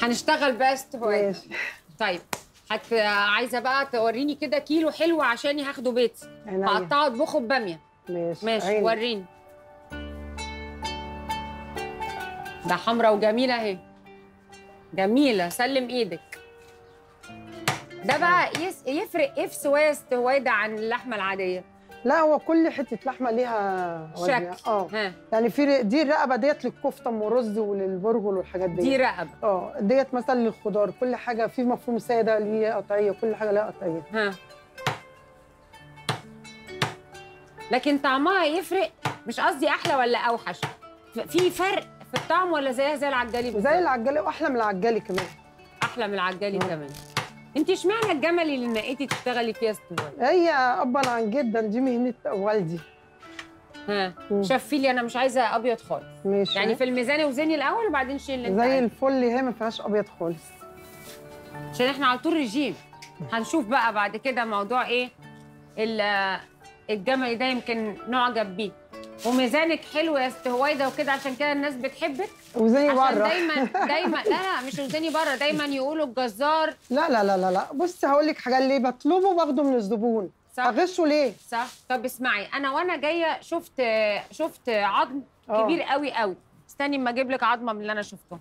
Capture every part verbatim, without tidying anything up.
هنشتغل بقى استهواء. ماشي. طيب هت... عايزه بقى توريني كده كيلو حلو عشاني هاخده بيتي. عينيا. هقطعه اطبخه بباميه. ماشي ماشي عيني. وريني. ده حمرا وجميله اهي. جميله، سلم ايدك. ده بقى يس... يفرق ايه في سوايا استهواده عن اللحمه العاديه؟ لا هو كل حته لحمه ليها وزنها. شكل. اه ها. يعني في دي الرقبه ديت للكفته ام رز وللبرغل والحاجات دي. دي رقبه. اه ديت مثلا للخضار، كل حاجه في مفروم ساده ليه قطعيه، كل حاجه ليها قطعيه. ها. لكن طعمها يفرق، مش قصدي احلى ولا اوحش، في فرق في الطعم ولا زيها زي العجالي بالظبط؟ زي العجالي واحلى من العجالي كمان. احلى من العجالي كمان. انت اشمعنى الجملي اللي نقيتي تشتغلي فيها استهواء؟ هي ابا عن جدا، دي مهنه والدي. ها شفي لي، انا مش عايزه ابيض خالص. ماشي. يعني في الميزان وزني الاول وبعدين شيل اللي انت زي عايزه. الفل، هي ما فيهاش ابيض خالص عشان احنا على طول رجيم. هنشوف بقى بعد كده موضوع ايه الجملي ده، يمكن نعجب بيه. وميزانك حلو يا استهويده وكده، عشان كده الناس بتحبك. وزني بره عشان دايما دايما لا لا مش وزني بره، دايما يقولوا الجزار. لا لا لا لا لا بصي هقول لك حاجه، اللي بطلبه باخده من الزبون. صح. اغشه ليه؟ صح. طب اسمعي، انا وانا جايه شفت شفت عظم أوه. كبير قوي قوي. استني اما اجيب لك عظمه من اللي انا شفته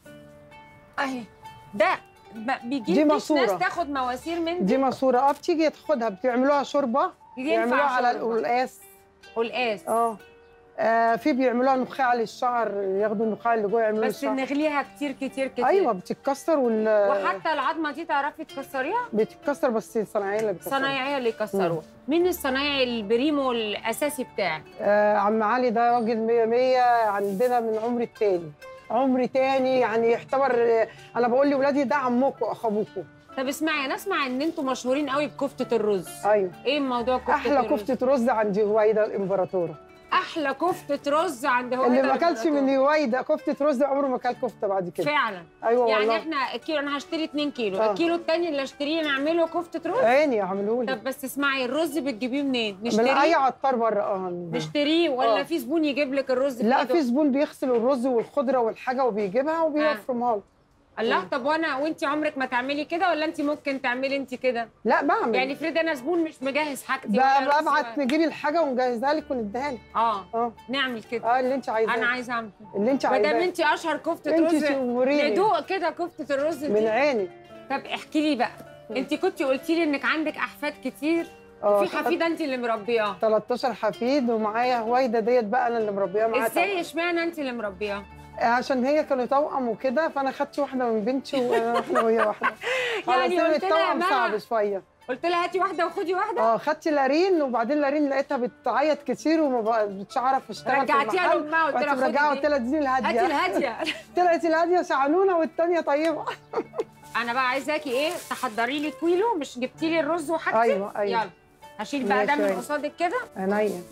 اهي. ده بيجي ناس تاخد مواسير من دي. دي ماسوره. اه بتيجي تاخدها، بتعملوها شوربه، بيعملوها على القلقاس. قلقاس. اه آه، في بيعملوها نخاع للشعر، ياخدوا النخاع اللي جوه يعملوه بس نغليها كتير كتير كتير. ايوه بتتكسر. وال وحتى العظمه دي تعرفي تكسريها؟ بتتكسر بس الصنايعيه اللي بتكسرها. الصنايعيه اللي يكسروها. مين الصنايعي البريمو الاساسي بتاعك؟ آه عم علي، ده راجل مية مية عندنا من عمري التاني. عمري تاني يعني يعتبر. آه انا بقول لاولادي ده عمكم اخ ابوكم. طب اسمعي، انا اسمع ان انتوا مشهورين قوي بكفته الرز. ايوه. ايه موضوع كفته احلى الرز؟ كفته رز عند هويدا الامبراطوره. احلى كفته رز عند هويدا اللي ما اكلش من هويدا كفته رز عمره ما كل كفته بعد كده. فعلا. ايوه يعني والله. احنا الكيلو انا هشتري اتنين كيلو. آه. الكيلو التاني اللي اشتريه نعمله كفته رز. عيني اعملوه لي. طب بس اسمعي، الرز بتجيبيه منين؟ نشتريه؟ من اي عطار بره. اه نشتريه ولا آه. في زبون يجيب لك الرز؟ لا في زبون بيغسل الرز والخضره والحاجه وبيجيبها وبيفرمها لك. الله. طب وانا وانت عمرك ما تعملي كده ولا انت ممكن تعملي انت كده؟ لا بعمل. يعني افرض انا زبون مش مجهز حاجتي، ببعت نجيب الحاجه ونجهزها لك ونديها لك. اه اه نعمل كده. اه اللي انت عايزاه. انا عايزه اعمل كده اللي انت عايزاه. ما دام انت اشهر كفته رز ندوق كده كفته الرز دي من عيني. طب احكي لي بقى، انت كنتي قلتي لي انك عندك احفاد كتير. وفي حفيده انت اللي مربياه. تلتاشر حفيد، ومعايا هويدا ديت بقى انا اللي مربياها معاها. ازاي اشمعنى انت اللي مربياه؟ عشان هي كانوا توأم وكده، فانا خدت واحده من بنتي واحنا وهي واحده. يعني قلت لها التوأم صعب شويه. قلت لها هاتي واحده وخدي واحده. اه خدت لارين، وبعدين لارين لقيتها بتعيط كتير وما بقتش عارف اشتغل. رجعتيها لامها قلت لها خدي. قلت لها دي الهاديه. هاتي الهاديه. طلعت الهاديه شعنونه والثانيه طيبه. انا بقى عايزاكي ايه، تحضري لي كيلو. مش جبتي لي الرز وحاجتي؟ ايوه ايوه. يلا هشيل بقى ده من قصادك كده. عينيا.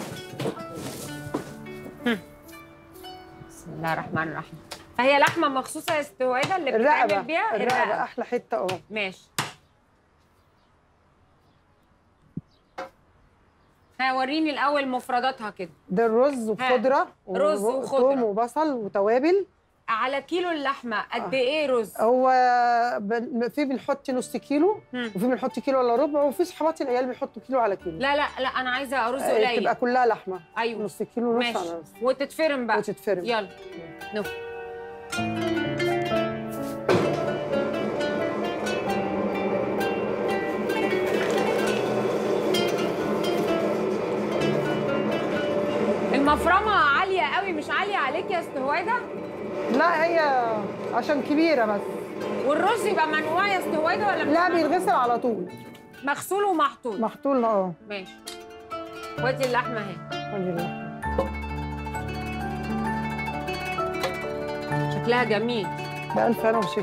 بسم الله الرحمن الرحيم. فهي لحمه مخصوصه يا استهواده اللي بتتعمل بيها؟ الرقبه. الرقبه احلى حته. اه ماشي. ها وريني الاول مفرداتها كده. ده الرز وخضره. رز وخضره. ثوم وبصل وتوابل. على كيلو اللحمه قد ايه رز؟ هو في بنحط نص كيلو، وفي بنحط كيلو الا ربع، وفي صحبات العيال بيحطوا كيلو على كيلو. لا لا لا انا عايزه رز قليل. تبقى كلها لحمه. ايوه نص كيلو ونص. ماشي. على وتتفرم بقى. وتتفرم. يلا نف. المفرمه عاليه قوي، مش عاليه عليك يا استهواده؟ لا هي عشان كبيره بس. والرز يبقى منقوع يا استهواده ولا مش؟ لا بيتغسل على طول. مغسول ومحطوط. محطوط اه. ماشي. وادي اللحمه اهي. وادي اللحمه. شكلها جميل. بألف انا وشفت.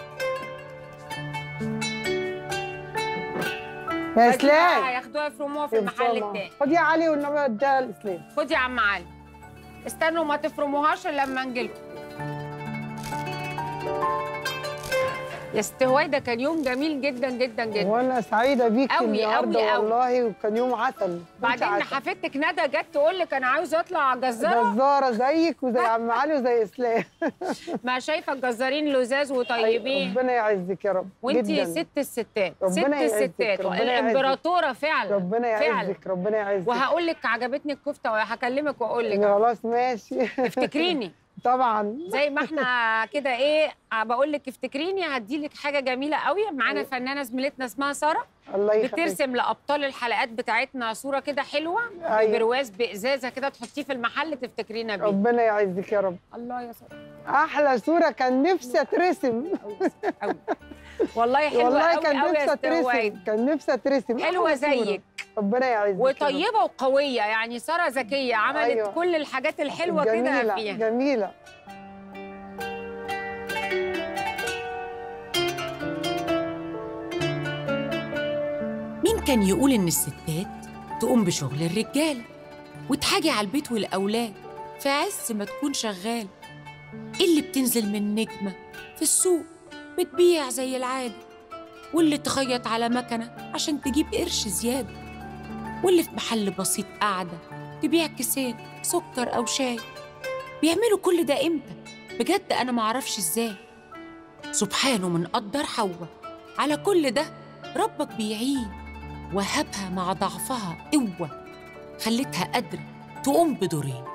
يا اسلام هياخدوها يفرموها في المحل التاني. خد يا علي والنبي اديها لاسلام. خد يا عم علي. استنوا ما تفرموهاش الا لما نجيلكم. يا ست هويدا كان يوم جميل جدا جدا جدا. وانا سعيده بيكي أوي النهارده أوي أوي. والله، وكان يوم عسل. بعدين حفيدتك ندى جت تقول لك انا عاوزه اطلع جزاره. جزاره زيك وزي عم علي وزي اسلام. ما شايفه الجزارين لذاذ وطيبين. ربنا يعزك يا رب. وانتي ست الستات، ست ربنا يعزك، الستات ربنا الامبراطوره فعلا. ربنا يعزك، ربنا يعزك. وهقول لك عجبتني الكفته وهكلمك واقول لك. خلاص ماشي. افتكريني طبعا زي ما احنا كده ايه بقول لك افتكريني. هدي لك حاجه جميله قوي. معانا فنانه زميلتنا اسمها ساره، الله يخليك، بترسم لابطال الحلقات بتاعتنا صوره كده حلوه. أيوة. برواز بازازه كده تحطيه في المحل تفتكرينا بيه. ربنا يعزك يا رب. الله يا ساره، احلى صوره كان نفسي اترسم قوي والله. حلوه والله قوي كان قوي نفسي يا اترسم، كان نفسي اترسم حلوه زيك. ربنا يعزك وطيبه وقويه. يعني ساره ذكيه عملت أيوة. كل الحاجات الحلوه جميلة كده فيها. جميله. مين كان يقول إن الستات تقوم بشغل الرجالة وتحاجي على البيت والأولاد في عز ما تكون شغالة؟ اللي بتنزل من نجمة في السوق بتبيع زي العادة، واللي تخيط على مكنة عشان تجيب قرش زيادة، واللي في محل بسيط قاعدة تبيع كيسين سكر أو شاي. بيعملوا كل ده إمتى؟ بجد أنا معرفش إزاي. سبحانه من قدر حواء على كل ده. ربك بيعين وهبها مع ضعفها قوة، خلتها قادرة تقوم بدورين.